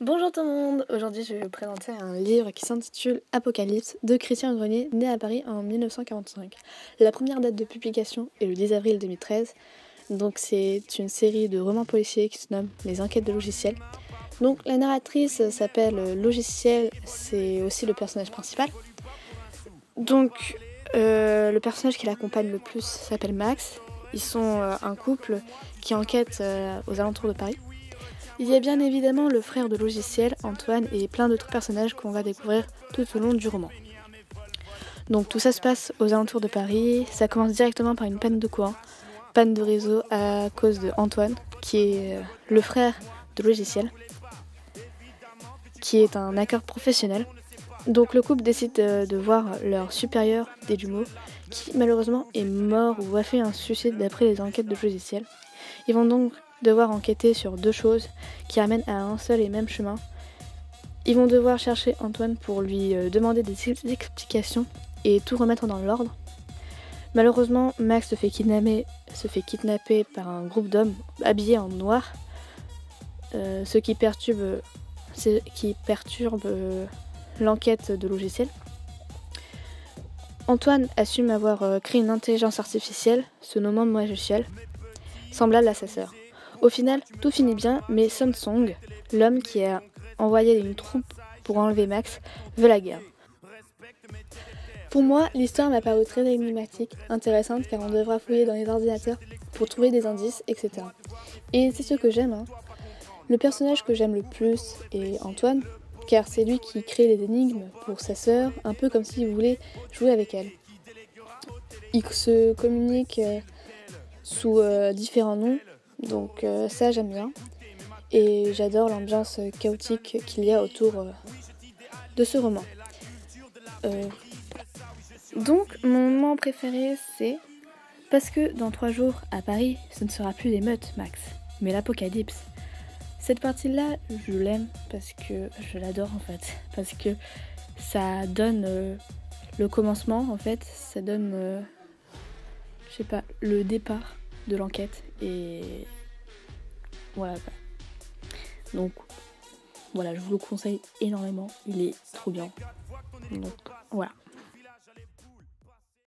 Bonjour tout le monde, aujourd'hui je vais vous présenter un livre qui s'intitule Apocalypse de Christian Grenier, né à Paris en 1945. La première date de publication est le 10 avril 2013, donc c'est une série de romans policiers qui se nomme Les Enquêtes de Logiciel. Donc la narratrice s'appelle Logiciel, c'est aussi le personnage principal. Donc le personnage qui l'accompagne le plus s'appelle Max. Ils sont un couple qui enquête aux alentours de Paris. Il y a bien évidemment le frère de Logiciel, Antoine, et plein d'autres personnages qu'on va découvrir tout au long du roman. Donc tout ça se passe aux alentours de Paris, ça commence directement par une panne de courant, panne de réseau à cause de Antoine, qui est le frère de Logiciel, qui est un hacker professionnel. Donc le couple décide de voir leur supérieur des jumeaux, qui malheureusement est mort ou a fait un suicide d'après les enquêtes de Logiciel. Ils vont donc devoir enquêter sur deux choses qui amènent à un seul et même chemin. Ils vont devoir chercher Antoine pour lui demander des explications et tout remettre dans l'ordre. Malheureusement, Max se fait kidnapper par un groupe d'hommes habillés en noir, ce qui perturbe l'enquête de Logiciel. Antoine assume avoir créé une intelligence artificielle, se nommant Logiciel, semblable à sa sœur. Au final, tout finit bien, mais Sun Song, l'homme qui a envoyé une troupe pour enlever Max, veut la guerre. Pour moi, l'histoire m'a paru très énigmatique, intéressante, car on devra fouiller dans les ordinateurs pour trouver des indices, etc. Et c'est ce que j'aime. Le personnage que j'aime le plus est Antoine, car c'est lui qui crée les énigmes pour sa sœur, un peu comme s'il voulait jouer avec elle. Il se communique sous différents noms, donc ça j'aime bien. Et j'adore l'ambiance chaotique qu'il y a autour de ce roman. Donc mon moment préféré c'est parce que dans 3 jours à Paris, ce ne sera plus l'émeute Max, mais l'apocalypse. Cette partie-là, je l'aime parce que je l'adore en fait, parce que ça donne le commencement en fait, ça donne, je sais pas, le départ de l'enquête et voilà quoi. Donc voilà, je vous le conseille énormément, il est trop bien. Donc voilà.